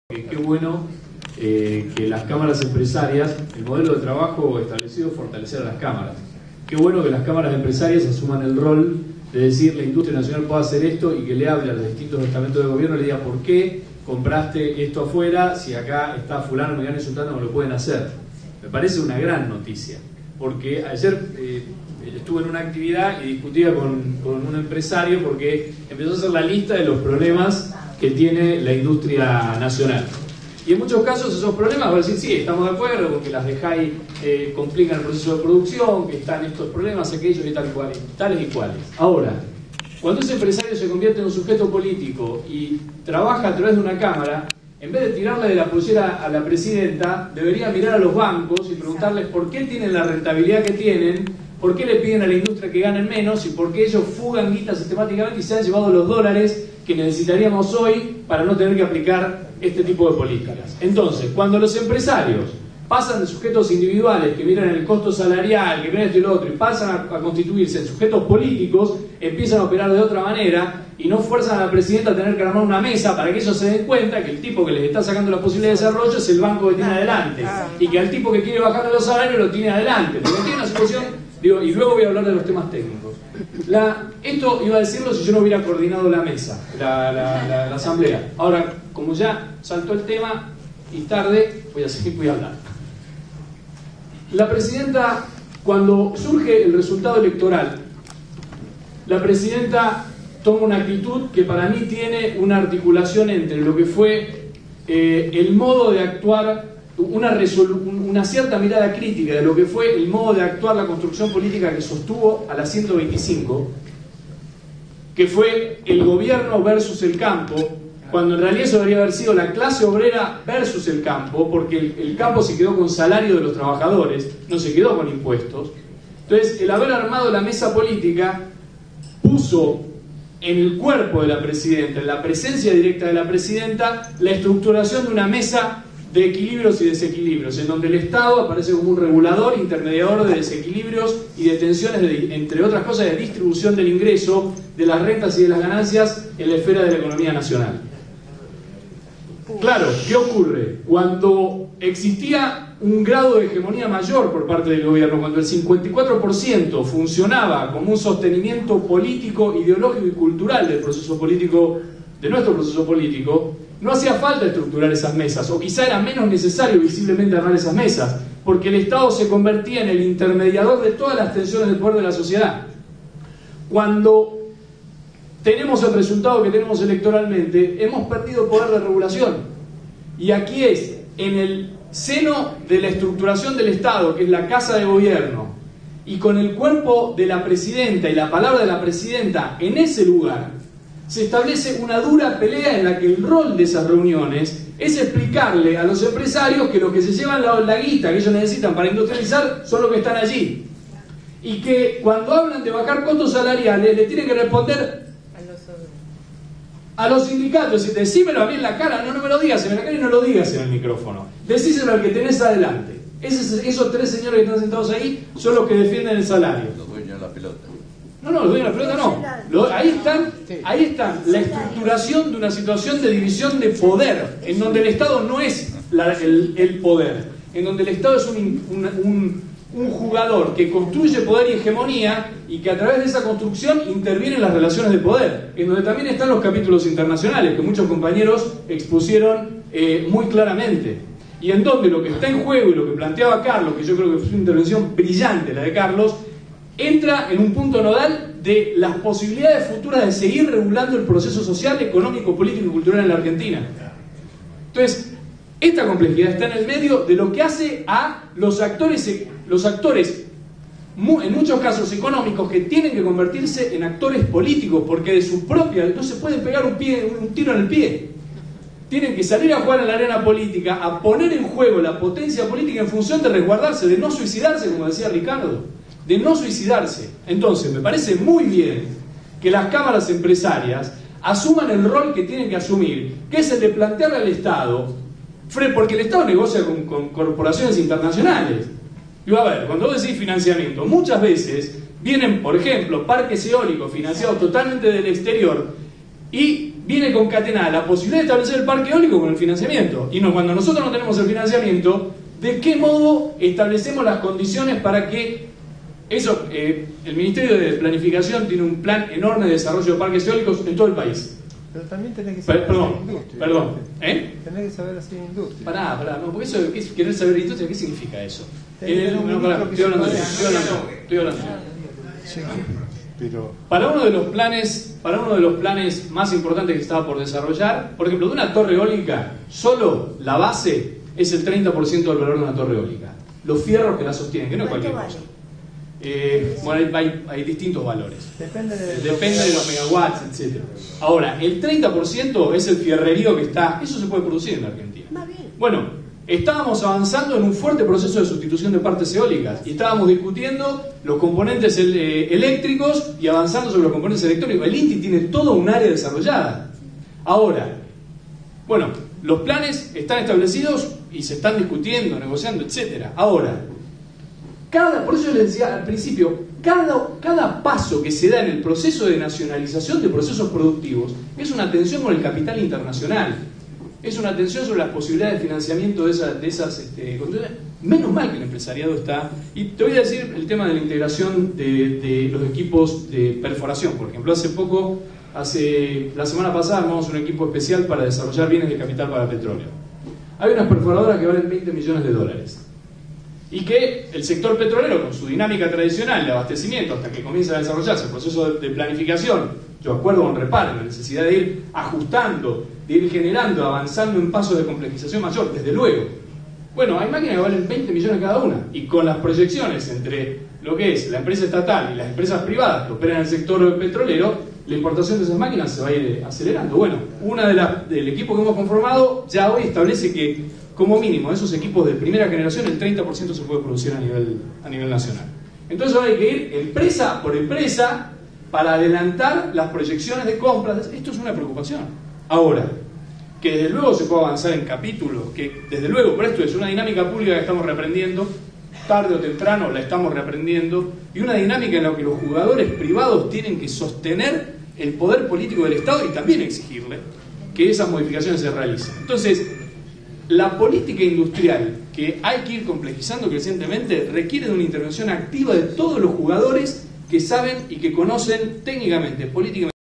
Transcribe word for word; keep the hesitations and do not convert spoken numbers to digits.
Qué bueno eh, que las cámaras empresarias, el modelo de trabajo establecido es fortalecer a las cámaras. Qué bueno que las cámaras empresarias asuman el rol de decir la industria nacional puede hacer esto y que le hable a los distintos estamentos de gobierno y le diga por qué compraste esto afuera, si acá está fulano, me gana insultando, no lo pueden hacer. Me parece una gran noticia, porque ayer eh, estuve en una actividad y discutía con, con un empresario porque empezó a hacer la lista de los problemas que tiene la industria nacional. Y en muchos casos esos problemas van a decir, sí, estamos de acuerdo con que las de Jai eh, complican el proceso de producción, que están estos problemas, aquellos y tal y cual, tales y cuales. Ahora, cuando ese empresario se convierte en un sujeto político y trabaja a través de una cámara, en vez de tirarle de la pollera a la presidenta, debería mirar a los bancos y preguntarles por qué tienen la rentabilidad que tienen, por qué le piden a la industria que ganen menos y por qué ellos fugan guita sistemáticamente y se han llevado los dólares que necesitaríamos hoy para no tener que aplicar este tipo de políticas. Entonces, cuando los empresarios pasan de sujetos individuales que miran el costo salarial, que miran esto y lo otro, y pasan a, a constituirse en sujetos políticos, empiezan a operar de otra manera y no fuerzan a la presidenta a tener que armar una mesa para que ellos se den cuenta que el tipo que les está sacando la posibilidad de desarrollo es el banco que tiene adelante y que al tipo que quiere bajarle los salarios lo tiene adelante, porque tiene una situación, digo, y luego voy a hablar de los temas técnicos. La, esto iba a decirlo si yo no hubiera coordinado la mesa, la, la, la, la asamblea. Ahora, como ya saltó el tema y tarde, voy a seguir, voy a hablar. La presidenta, cuando surge el resultado electoral, la presidenta toma una actitud que para mí tiene una articulación entre lo que fue eh, el modo de actuar, una, una cierta mirada crítica de lo que fue el modo de actuar la construcción política que sostuvo a la ciento veinticinco, que fue el gobierno versus el campo, cuando en realidad eso debería haber sido la clase obrera versus el campo, porque el, el campo se quedó con salario de los trabajadores, no se quedó con impuestos. Entonces, el haber armado la mesa política puso en el cuerpo de la presidenta, en la presencia directa de la presidenta, la estructuración de una mesa de equilibrios y desequilibrios, en donde el Estado aparece como un regulador, intermediador de desequilibrios y de tensiones, de, entre otras cosas, de distribución del ingreso, de las rentas y de las ganancias en la esfera de la economía nacional. Claro, ¿qué ocurre? Cuando existía un grado de hegemonía mayor por parte del gobierno, cuando el cincuenta y cuatro por ciento funcionaba como un sostenimiento político, ideológico y cultural del proceso político, de nuestro proceso político, no hacía falta estructurar esas mesas, o quizá era menos necesario visiblemente armar esas mesas, porque el Estado se convertía en el intermediador de todas las tensiones del poder de la sociedad. Cuando tenemos el resultado que tenemos electoralmente, hemos perdido poder de regulación. Y aquí es, en el seno de la estructuración del Estado, que es la Casa de Gobierno, y con el cuerpo de la Presidenta y la palabra de la Presidenta en ese lugar, se establece una dura pelea en la que el rol de esas reuniones es explicarle a los empresarios que lo que se llevan la, la guita que ellos necesitan para industrializar son los que están allí. Y que cuando hablan de bajar costos salariales le tienen que responder a los sindicatos, y decímelo a mí en la cara, no, no me lo digas en la cara y no lo digas en el micrófono. Decíselo al que tenés adelante. Esos, esos tres señores que están sentados ahí son los que defienden el salario. Los dueños de la pelota. No, no, los dueños de la pelota no. Lo, ahí están, ahí están la estructuración de una situación de división de poder, en donde el Estado no es la, el, el poder, en donde el Estado es un, un, un, un jugador que construye poder y hegemonía y que a través de esa construcción interviene en las relaciones de poder, en donde también están los capítulos internacionales que muchos compañeros expusieron eh, muy claramente, y en donde lo que está en juego y lo que planteaba Carlos, que yo creo que fue una intervención brillante la de Carlos, entra en un punto nodal de las posibilidades futuras de seguir regulando el proceso social, económico, político y cultural en la Argentina. Entonces, esta complejidad está en el medio de lo que hace a los actores, los actores en muchos casos económicos, que tienen que convertirse en actores políticos, porque de su propia no se pueden pegar un, pie, un tiro en el pie. Tienen que salir a jugar en la arena política, a poner en juego la potencia política en función de resguardarse, de no suicidarse, como decía Ricardo, de no suicidarse. Entonces, me parece muy bien que las cámaras empresarias asuman el rol que tienen que asumir, que es el de plantearle al Estado, porque el Estado negocia con, con corporaciones internacionales. Y a ver, cuando vos decís financiamiento, muchas veces vienen, por ejemplo, parques eólicos financiados totalmente del exterior y viene concatenada la posibilidad de establecer el parque eólico con el financiamiento. Y no, cuando nosotros no tenemos el financiamiento, ¿de qué modo establecemos las condiciones para que eso? Eh, el Ministerio de Planificación tiene un plan enorme de desarrollo de parques eólicos en todo el país. Pero también tenés que saber perdón, hacer industria. Perdón, ¿eh? Tenés que saber hacer industria. Pará, pará, no, porque eso, ¿qué es querer saber de industria? ¿Qué significa eso? Eh, Eh, no, pará, estoy hablando yo, estoy hablando, estoy hablando yo. Sí, pero... Para uno de los planes, para uno de los planes más importantes que estaba por desarrollar, por ejemplo, de una torre eólica, solo la base es el treinta por ciento del valor de una torre eólica. Los fierros que la sostienen, que no es cualquier cosa. Eh, bueno, hay, hay distintos valores. Depende de, Depende de los megawatts, etcétera. Ahora, el treinta por ciento es el fierrerío que está. Eso se puede producir en la Argentina. Bueno, estábamos avanzando en un fuerte proceso de sustitución de partes eólicas y estábamos discutiendo los componentes el, eh, eléctricos y avanzando sobre los componentes electrónicos. El INTI tiene todo un área desarrollada. Ahora, bueno, los planes están establecidos y se están discutiendo, negociando, etcétera. Ahora, Cada, por eso yo les decía al principio, cada, cada paso que se da en el proceso de nacionalización de procesos productivos es una tensión con el capital internacional, es una tensión sobre las posibilidades de financiamiento de, esa, de esas este, condiciones. Menos mal que el empresariado está. Y te voy a decir el tema de la integración de, de los equipos de perforación. Por ejemplo, hace poco, hace la semana pasada, armamos un equipo especial para desarrollar bienes de capital para petróleo. Hay unas perforadoras que valen veinte millones de dólares. Y que el sector petrolero, con su dinámica tradicional de abastecimiento, hasta que comienza a desarrollarse el proceso de, de planificación, yo acuerdo con Reparo, la necesidad de ir ajustando, de ir generando, avanzando en pasos de complejización mayor, desde luego. Bueno, hay máquinas que valen veinte millones cada una, y con las proyecciones entre lo que es la empresa estatal y las empresas privadas que operan en el sector petrolero, la importación de esas máquinas se va a ir acelerando. Bueno, una de las del equipo que hemos conformado ya hoy establece que como mínimo, esos equipos de primera generación, el treinta por ciento se puede producir a nivel, a nivel nacional. Entonces ahora hay que ir empresa por empresa para adelantar las proyecciones de compras. Esto es una preocupación. Ahora, que desde luego se puede avanzar en capítulos, que desde luego, pero esto es una dinámica pública que estamos reaprendiendo, tarde o temprano la estamos reaprendiendo, y una dinámica en la que los jugadores privados tienen que sostener el poder político del Estado y también exigirle que esas modificaciones se realicen. Entonces, la política industrial, que hay que ir complejizando crecientemente, requiere de una intervención activa de todos los jugadores que saben y que conocen técnicamente, políticamente,